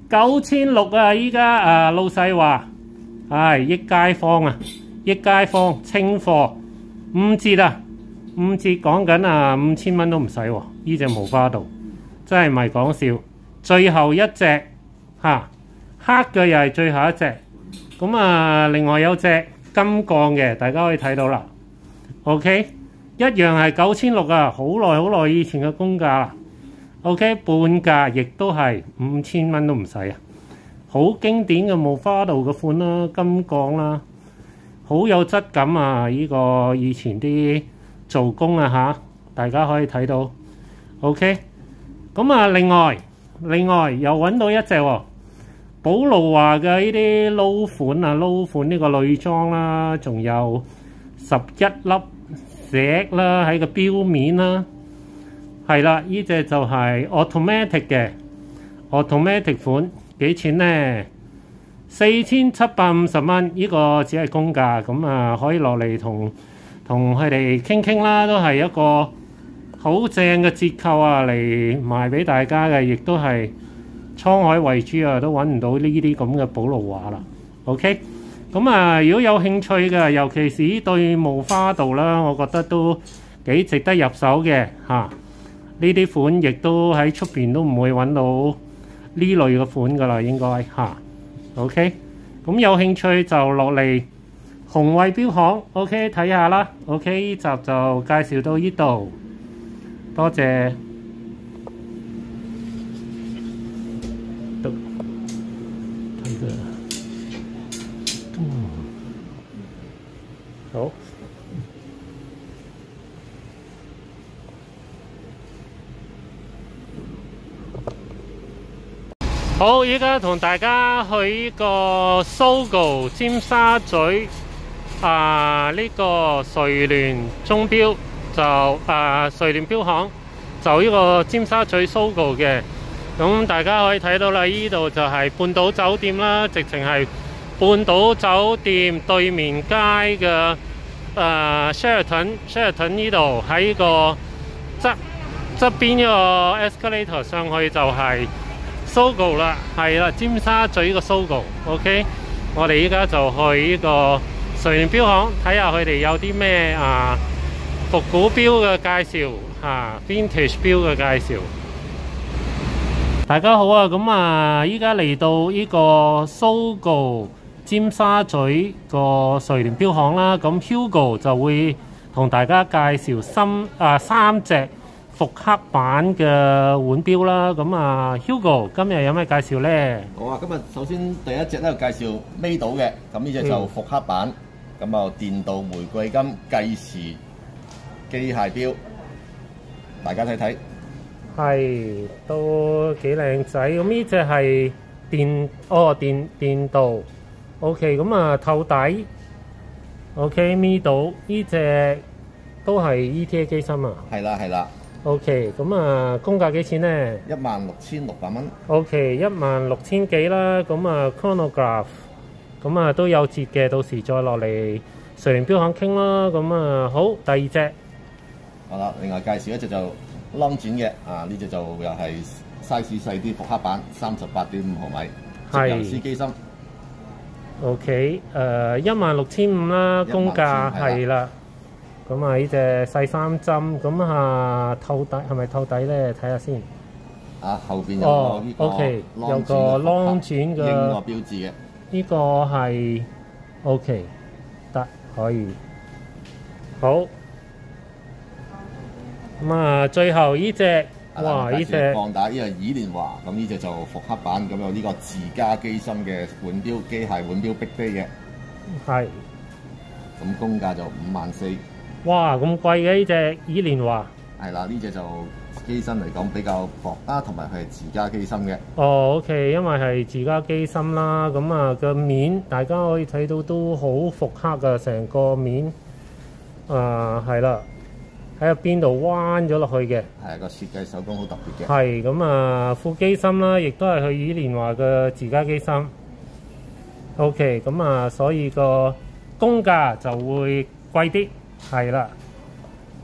九千六啊！依家啊老細話，唉益街坊啊，益街坊清貨五折啊，五折講緊啊五千蚊都唔使喎，呢隻毛花道真係唔係講笑。最後一隻嚇、啊、黑嘅又係最後一隻，咁啊另外有隻金鋼嘅，大家可以睇到啦。OK， 一樣係九千六啊，好耐好耐以前嘅公價啦。OK， 半價亦都係五千蚊都唔使啊！好經典嘅毛花道嘅款啦，金鋼啦，好有質感啊！呢、這個以前啲做工啊嚇，大家可以睇到。OK， 咁啊另外另外又揾到一隻喎、哦，寶路華嘅呢啲撈款啊，撈款呢個女裝啦，仲有十一粒石啦喺個錶面啦。係啦，呢隻就係 automatic 嘅 automatic 款，幾錢呢？四千七百五十蚊，呢個只係公價，咁啊可以落嚟同同佢哋傾傾啦，都係一個好正嘅折扣啊，嚟賣俾大家嘅，亦都係滄海遺珠啊，都揾唔到呢啲咁嘅寶路華啦。OK， 咁啊如果有興趣嘅，尤其是呢對毛花道啦，我覺得都幾值得入手嘅嚇。呢啲款亦都喺出邊都唔會揾到呢類嘅款噶啦，應該嚇。OK， 咁有興趣就落嚟紅衛錶行 OK 睇下啦。OK， 呢集就介紹到呢度，多謝。好。好，依家同大家去呢個 Sogo 尖沙咀啊，呢、這個瑞聯鐘錶就啊瑞聯錶行就呢個尖沙咀 Sogo 嘅，咁大家可以睇到啦，呢度就係半島酒店啦，直情係半島酒店對面街嘅啊 Sheraton Sheraton 呢度喺呢個側側邊呢個 escalator 上去就係、是。Sogo 啦，係啦，尖沙咀個 Sogo，OK， 我哋依家就去呢個瑞聯錶行睇下佢哋有啲咩啊復古錶嘅介紹嚇 ，vintage 錶嘅介紹。大家好啊，咁啊，依家嚟到呢個 Sogo 尖沙咀個瑞聯錶行啦，咁 Hugo 就會同大家介紹三啊三隻復刻版嘅腕錶啦，咁啊 Hugo 今日有咩介紹咧？ 好啊，今日首先第一隻咧介紹 Made 嘅，咁呢隻就復刻版，咁啊、嗯、電鍍玫瑰金計時機械錶，大家睇睇。 係，都幾靚仔。咁呢隻係電哦電電鍍 ，OK， 咁啊透底 ，OK Made 呢隻都係 E T A 機芯啊。 係啦係啦。 OK， 咁啊，公價幾錢呢？ 一萬六千六百蚊。 OK， 一萬六千幾啦。咁啊 ，Chronograph， 咁啊都有折嘅，到時再落嚟瑞聯錶行傾啦。咁啊，好，第二隻。 好啦，另外介紹一隻就 Long 轉嘅，啊呢隻就又係 size 細啲復刻版，三十八點五毫米，直流絲機芯。 OK， 誒一萬六千五啦，公價係啦。咁啊！呢隻細三針，咁啊透底係咪透底咧？睇下先。 啊，後邊有個呢個 OK， 有個 long 轉嘅英國標誌嘅。 呢個係 OK， 得可以。好。咁啊，最後呢隻，哇！呢隻放大呢個以蓮華，咁呢隻就復刻版，咁有呢個自家機芯嘅腕錶，機械腕錶逼飛嘅。 係。 咁公價就五萬四。 哇！咁貴嘅呢隻以蓮華。 係啦，呢隻就機芯嚟講比較薄啦，同埋佢係自家機芯嘅。 哦 ，OK， 因為係自家機芯啦，咁啊個面大家可以睇到都好復刻噶，成個面啊係啦，喺入邊度彎咗落去嘅。 係個設計手工好特別嘅。係咁啊，副機芯啦，亦都係佢以蓮華嘅自家機芯。OK， 咁啊，所以個公價就會貴啲。係啦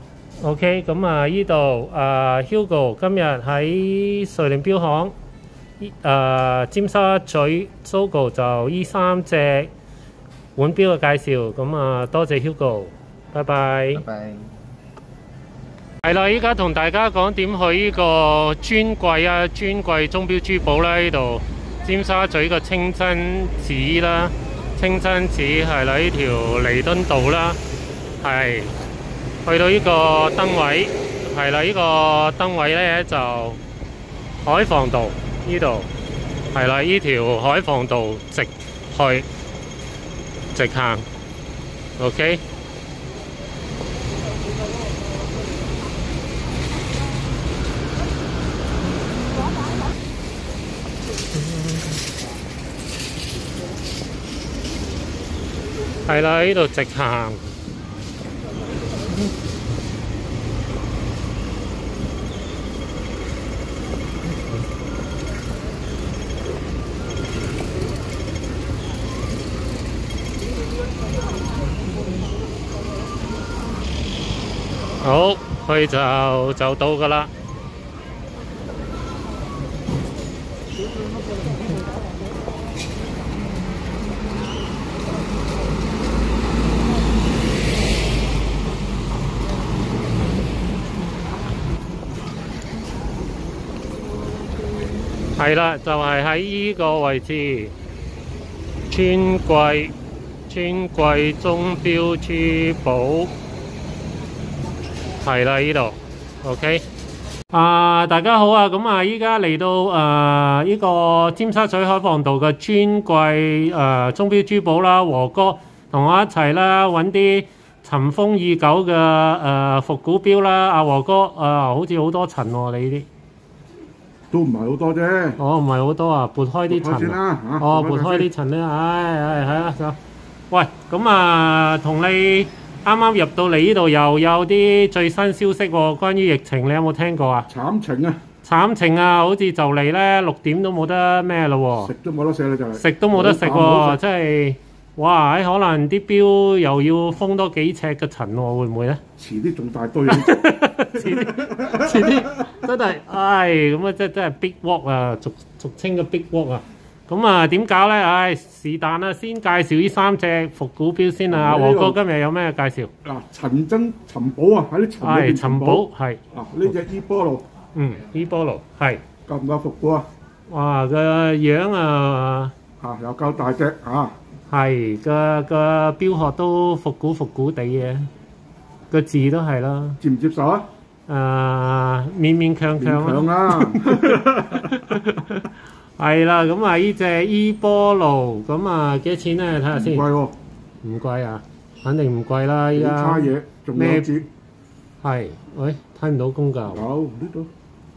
，OK， 咁啊，呢度啊 Hugo 今日喺瑞聯錶行誒尖沙咀 Sogo 就依三隻腕錶嘅介紹，咁啊多謝 Hugo， 拜拜。 拜拜。 係啦，依家同大家講點去呢個專櫃啊，專櫃鐘錶珠寶啦，呢度尖沙咀嘅清真寺啦，清真寺係啦，呢條彌敦道啦，係去到呢個燈位，係啦，呢個燈位咧就海防道呢度，係啦，呢條海防道直去直行 ，OK。係啦，呢度直行。好，去就就到㗎喇。係啦，就係喺呢個位置，專櫃專櫃鐘錶珠寶，係啦，呢度 ，OK。啊，大家好啊，咁啊，依家嚟到誒呢個尖沙咀海防道嘅專櫃誒鐘錶珠寶啦，和哥同我一齊啦，揾啲塵封已久嘅誒復古錶啦，阿和哥啊，好似好多塵喎，你呢啲。 都唔係好多啫。 哦，唔係好多啊，撥開啲塵啦。 哦，撥開啲塵咧，唉唉係啦就。喂，咁啊，同你啱啱入到嚟呢度又有啲最新消息喎，關於疫情，你有冇聽過啊？ 慘情啊！ 慘情啊！好似就嚟咧六點都冇得咩咯喎。 食都冇得食啦，就係。食都冇得食喎，真係。哇！可能啲錶又要封多幾尺嘅塵喎，會唔會咧？ 遲啲仲大堆。 遲啲，遲啲，真係，唉，咁啊，真真係 big walk 啊，俗俗稱嘅 big walk 啊。咁啊，點搞咧？唉，是但啦，先介紹呢三隻復古錶先啊。和哥今日有咩介紹？ 嗱，陳真尋寶啊，喺啲塵裏邊尋寶。 係。 嗱，呢隻伊波魯。 嗯，伊波魯係。 夠唔夠復古啊？ 哇，個樣啊， 嚇又夠大隻嚇。 係個個錶殼都復古復古地嘅，個字都係啦。 接唔接受啊？ 誒、呃，勉勉強強強啦。 係啦，咁啊呢隻伊波魯，咁啊幾多錢咧？睇下先。 唔貴喎。 唔貴啊，肯定唔貴啦！依家。 冇差嘢，仲有折。 係，喂，睇唔到公價。 有呢度。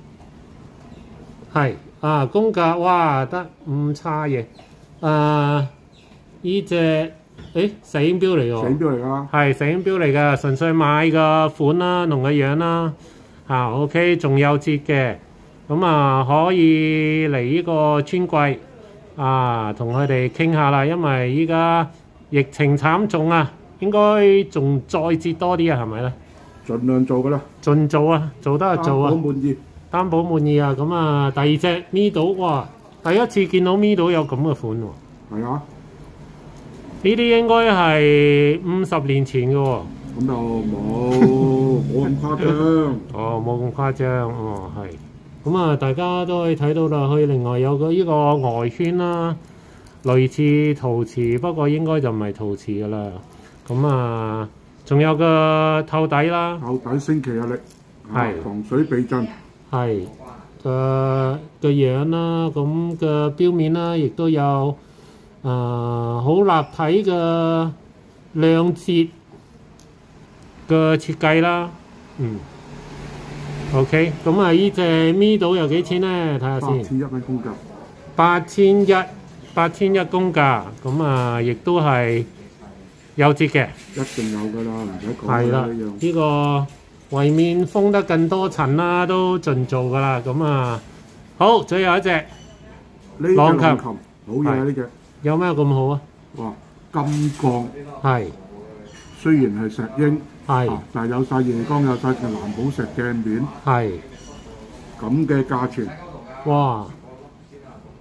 係啊，公價哇得唔差嘢，誒。呢隻誒石英錶嚟喎， 石英錶嚟㗎， 係石英錶嚟㗎，純粹買個款啦，同個樣啦，嚇 OK，仲有折嘅，咁啊可以嚟呢個專櫃啊，同佢哋傾下啦，因為依家疫情慘重啊，應該仲再折多啲啊，係咪咧？ 盡量做㗎啦， 盡做啊，做得就做啊， 擔保滿意， 擔保滿意啊，咁啊第二隻咪島，哇，第一次見到咪島有咁嘅款喎， 係啊。 呢啲應該係五十年前嘅喎、哦， 咁就冇冇咁誇張。 哦，冇咁誇張，哦係。咁啊，大家都可以睇到啦。佢另外有個呢個外圈啦，類似陶瓷，不過應該就唔係陶瓷嘅啦。咁啊，仲有個透底啦， 透底升旗有力，係防水避震， 係嘅嘅樣啦，咁嘅錶面啦，亦都有。誒好、呃、立體嘅兩節嘅設計啦，嗯 ，OK， 咁啊呢隻咪島有幾錢咧？睇下先。八千一蚊公價。八千一，八千一公價，咁啊亦都係有折嘅。 一定有㗎啦，唔使講。 係啦，呢、呢個為免封得更多塵啦，都盡做㗎啦。咁啊，好，最後一隻浪琴， 好嘢啊！呢隻。 有咩咁好啊？ 哇！金鋼係， 雖然係石英， 係、 啊，但係有晒夜光，有晒條藍寶石鏡面， 係， 咁嘅價錢， 哇！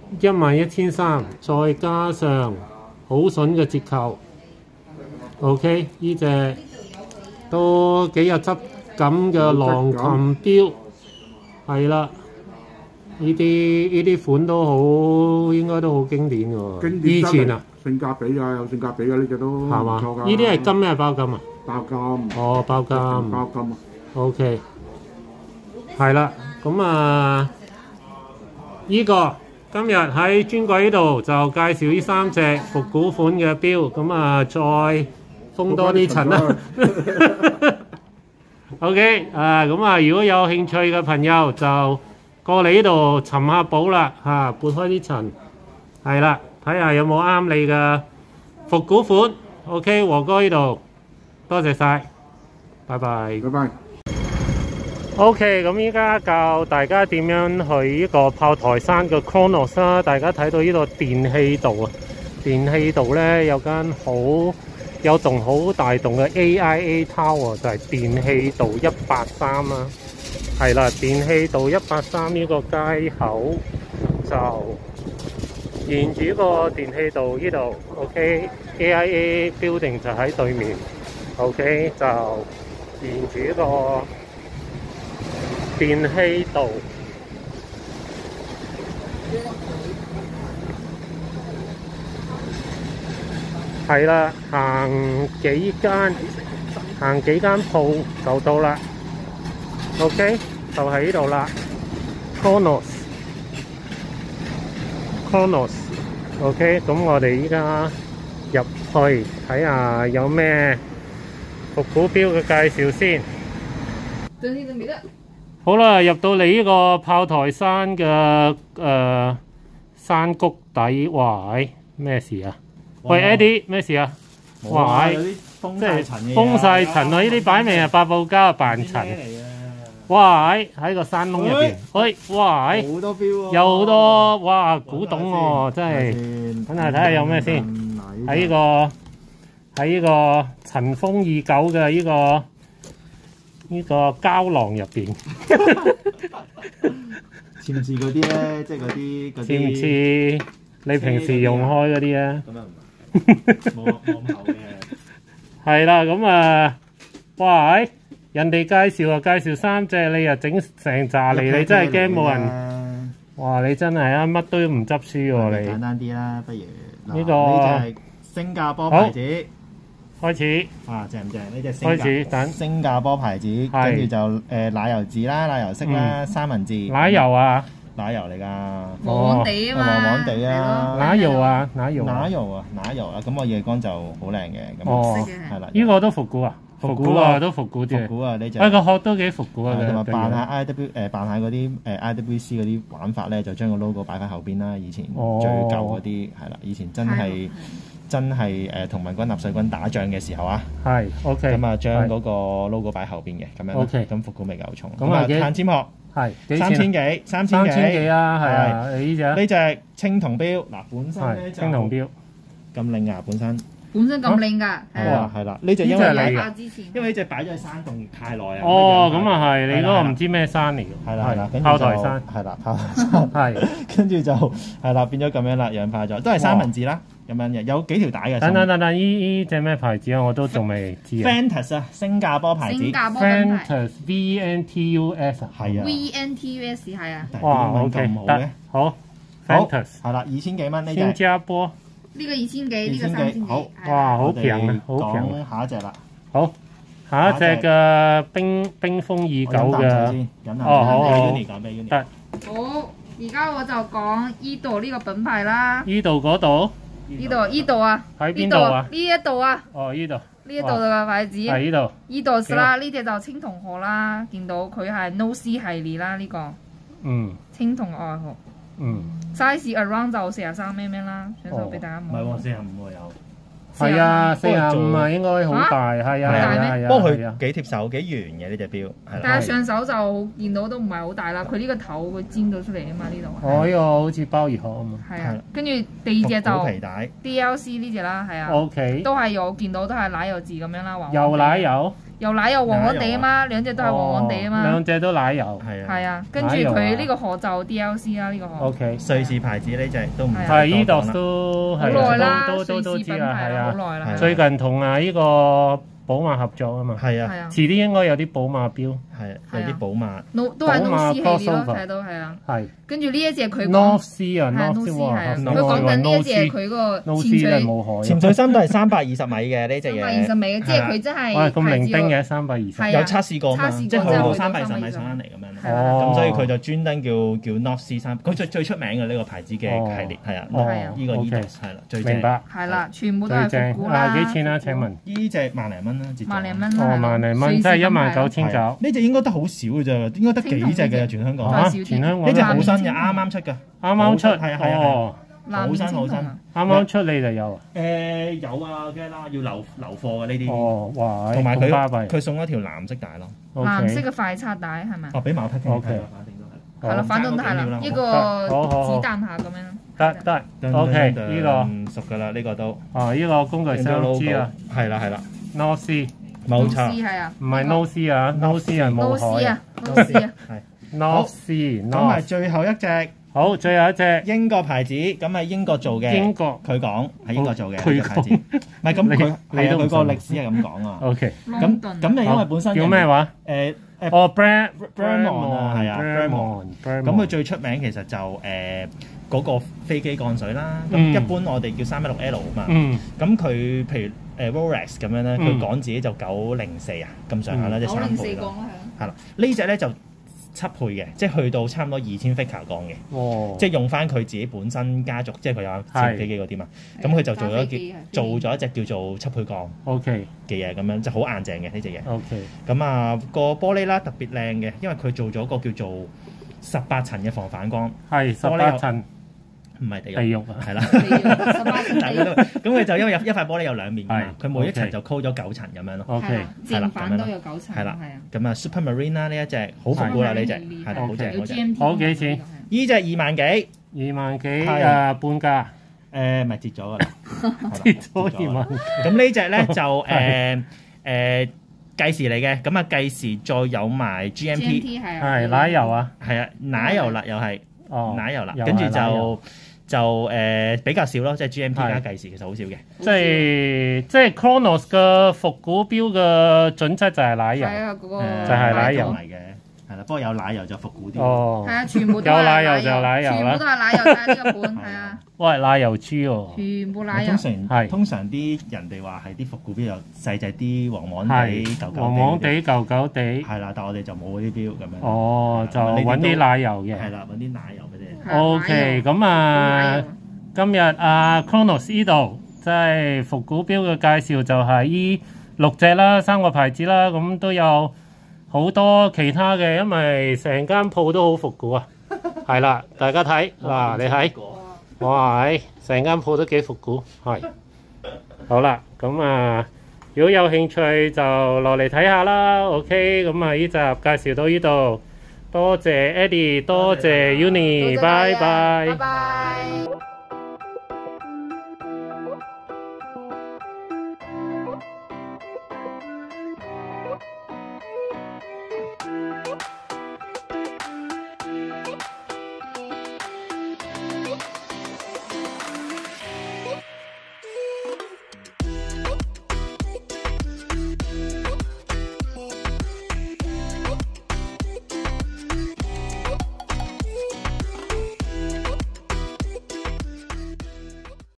一萬一千三，再加上好筍嘅折扣。OK， 呢隻都幾有質感嘅狼禽錶，係啦。呢啲呢啲款都好，應該都好經典喎。 經典以前啊， 性價比啊，有性價比嘅呢隻都唔係嘛？ 錯㗎。 呢啲係金咩包金啊？ 包金。 哦，包金。 包金啊。 OK， 係啦，咁啊，呢個今日喺專櫃呢度就介紹呢三隻復古款嘅錶，咁啊再封多啲塵啦。OK， 啊，咁啊，如果有興趣嘅朋友就過嚟呢度尋下寶啦，嚇，撥開啲塵，係啦，睇下有冇啱你嘅復古款。OK， 和哥呢度，多謝晒，拜拜。 拜拜。 OK， 咁依家教大家點樣去呢個炮台山嘅 Kronos 啦。大家睇到呢度電氣道啊，電氣道咧有間好有棟好大棟嘅 A I A Tower， 就係電氣道一八三啦。係啦，電氣道一八三呢個街口就沿住個電氣道呢度 ，OK，A I A Building 就喺對面 ，OK 就沿住呢個電氣道，係啦，行幾間行幾間鋪就到啦。OK， 就喺呢度啦 ，Kronos，Kronos，OK， 咁我哋依家入去睇下有咩復古錶嘅介紹先。好啦，入到嚟呢個炮台山嘅誒、呃、山谷底，哇！咩事啊？喂 ，Eddie， 咩事啊？哇！ 有啲封即係曬塵嘅嘢封晒塵啊！呢啲擺明係八寶膠扮塵。哇！喺喺個山窿入邊，喂！哇！ 好多錶喎， 有好多哇古董喎，真係。等下睇下有咩先。喺呢個喺呢個塵封已久嘅呢個呢個膠囊入邊。 似唔似嗰啲咧？即係嗰啲嗰啲。 似唔似你平時用開嗰啲啊？ 咁啊唔係，冇冇咁厚嘅。 係啦，咁啊，哇！人哋介紹啊，介紹三隻，你又整成扎嚟，你真係驚冇人。哇！你真係啊，乜都唔執輸喎你。 簡單啲啦，不如呢個呢隻係新加坡牌子。 開始。 啊，正唔正？呢隻開始等。 新加坡牌子，跟住就誒奶油字啦，奶油色啦，三文治。 奶油啊？ 奶油嚟㗎。 黃黃地啊嘛。 黃黃地啊。 奶油啊，奶油。 奶油啊，奶油啊，咁我夜光就好靚嘅。 哦。 係啦。 呢個都復古啊？復古啊，都復古啲。 復古啊，呢隻。 啊，個殼都幾復古啊！ 同埋扮下 I W 誒扮下嗰啲誒 I W C 嗰啲玩法咧，就將個 logo 擺翻後邊啦。以前最舊嗰啲係啦，以前真係真係誒同盟軍納粹軍打仗嘅時候啊。係 OK。咁啊，將嗰個 logo 擺後邊嘅咁樣。OK。咁復古味夠重。咁啊，碳纖殼係三千幾，三千幾。三千幾啊，係啊，呢隻呢隻青銅錶嗱，本身咧就青銅錶咁靚啊，本身。 本身咁靚㗎，係啊，係啦，呢隻因為因為呢隻擺咗喺山洞太耐啊。 哦，咁啊係，你嗰個唔知咩山嚟㗎？ 係啦係啦， 炮台山係啦，炮台山係，跟住就係啦，變咗咁樣啦，氧化咗，都係三文治啦，咁樣嘅，有幾條帶嘅。 等等等等，依依隻咩牌子啊？我都仲未知啊。 Ventus 啊，新加坡牌子。 新加坡品牌。 Ventus V N T U S 啊。 係啊。 V N T U S 係啊。 哇，OK，得好。Ventus 係啦，二千幾蚊呢隻。 新加坡。 呢個二千幾，呢個三千幾。 好， 哇，好平啊，好平。 下一隻啦。 好，下一隻嘅冰冰封已久嘅。 哦，好好。 得。 好，而家我就講依度呢個品牌啦。 依度嗰度？ 依度依度啊。 喺邊度啊？ 呢一度啊。 哦，依度。 呢一度嘅牌子。 係依度。 依度啦，呢隻就青銅殼啦，見到佢係 No C 系列啦，呢個。嗯。青銅愛殼。嗯 ，size around 就四十三 mm 啦，上手俾大家望。 唔係喎，四十五喎有。 係啊，四十五啊，應該好大，係啊，係啊， 不過佢幾貼手，幾圓嘅呢隻錶。 但係上手就見到都唔係好大啦，佢呢個頭佢尖到出嚟啊嘛，呢度。 哦，呢個好似鮑魚殼啊嘛。 係啊，跟住第二隻就皮帶 D L C 呢隻啦，係啊。 O K。 都係我見到都係奶油字咁樣啦，黃。 又奶油。 又奶油黃黃地啊嘛，兩隻都係黃黃地啊嘛。 兩隻都奶油， 係啊。 係啊，跟住佢呢個殼就 D L C 啦，呢個殼。 O K。 瑞士牌子呢隻都唔係呢度都好耐啦， 都都都知啦，係啊， 好耐啦。 最近同啊呢個寶馬合作啊嘛， 係啊， 遲啲應該有啲寶馬錶， 係有啲寶馬， 都係 North Sea 系列咯，睇到係啊。 係。 跟住呢一隻佢 North Sea 啊 ，North Sea 係啊，佢講緊呢一隻佢嗰個潛水潛水深都係三百二十米嘅呢隻嘢。 三百二十米嘅，即係佢真係。 哇！咁零丁嘅三百二十， 有測試過嘛？即係去到三百二十米上翻嚟咁樣。哦。咁所以佢就專登叫叫 North Sea 三，佢最最出名嘅呢個牌子嘅系列係啊。 哦。 呢個 Ethos 係啦，最正。 明白。 係啦，全部都係復古啦。 幾錢啊？請問？ 呢隻萬零蚊啦， 萬零蚊。 哦，萬零蚊，即係一萬九千九。 呢隻應該得好少嘅啫，應該得幾隻嘅全香港。 嚇！全香港呢隻好新嘅，啱啱出嘅。 啱啱出， 係啊係啊，好新好新。 啱啱出你就有啊？ 誒有啊，梗係啦，要留留貨嘅呢啲。 哦，哇！ 同埋佢佢送一條藍色帶咯。 藍色嘅快測帶係咪？ 哦，俾馬匹聽。 O K。 係啦，反正都係啦，一個子彈下咁樣。 得得 ，O K，呢個熟㗎啦，呢個都。 哦，呢個工具箱知啦。 係啦係啦 ，North Sea， 冇錯。 係啊。 唔係 North Sea 啊 ，North Sea 係冇海啊。 North Sea 啊。 係。 North Sea， 咁係最後一隻。 好，最後一隻英國牌子，咁係英國做嘅。 英國佢講係英國做嘅佢牌子。唔係咁佢係啊，佢個歷史係咁講啊。 O K。 咁咁你因為本身叫咩話？ 誒誒哦 ，Brand Bremont 啊，係啊 ，Bremont。 咁佢最出名其實就誒嗰個飛機鋼水啦。咁一般我哋叫三一六 L 啊嘛。嗯。咁佢譬如誒 Rolex 咁樣咧，佢講自己就九零四啊咁上下啦，即係三倍咯。係啦，呢隻咧就七倍嘅，即係去到差唔多二千 Fika 鋼嘅，哦、即係用翻佢自己本身家族，即係佢有戰飛機嗰啲嘛，咁佢就做咗叫做咗一隻叫做七倍鋼 ，OK 嘅嘢咁樣，即係好硬淨嘅呢隻嘢。OK，咁啊個玻璃啦特別靚嘅，因為佢做咗個叫做十八層嘅防反光，係十八層。唔係地獄，係啦，咁佢就因為有一塊玻璃有兩面㗎嘛，佢每一層就 coat 咗九層咁樣咯。OK， 正反都有九層， 係啦，咁啊 Supermarine 啦呢一隻好復古啦呢隻，係啦好正好正。 好幾錢？ 呢隻二萬幾， 二萬幾誒半價， 誒咪折咗㗎啦， 折咗二萬。 咁呢隻咧就誒誒計時嚟嘅，咁啊計時再有埋 G M T， 係奶油啊， 係啊奶油啦又係，哦奶油啦， 跟住就。就誒、呃、比較少咯，即係 G M T 加計時其實好少嘅。 即係即係 Chronos 嘅復古錶嘅準則就係奶油， 係啊嗰個就係奶油嚟嘅，係啦。不過有奶油就復古啲。 哦， 係啊，全部都有係奶油就奶油啦， 全部都係奶油睇呢個本，係啊。 喂，奶油豬喎！ 全部奶油。 通常係通常啲人哋話係啲復古錶又細隻啲，黃黃地、舊舊地。 黃黃地、舊舊地。 係啦，但係我哋就冇嗰啲錶咁樣。 哦，就揾啲奶油嘅。 係啦，揾啲奶油俾你。 O K，咁啊，今日啊 Chronos 呢度即係復古錶嘅介紹就係依六隻啦，三個牌子啦，咁都有好多其他嘅，因為成間鋪都好復古啊。係啦，大家睇嗱，你睇，哇，成間鋪都幾復古，係。好啦，咁啊，如果有興趣就落嚟睇下啦。O K，咁啊，呢集介紹到呢度。多謝 Eddie，多謝 Uni，拜拜。拜拜。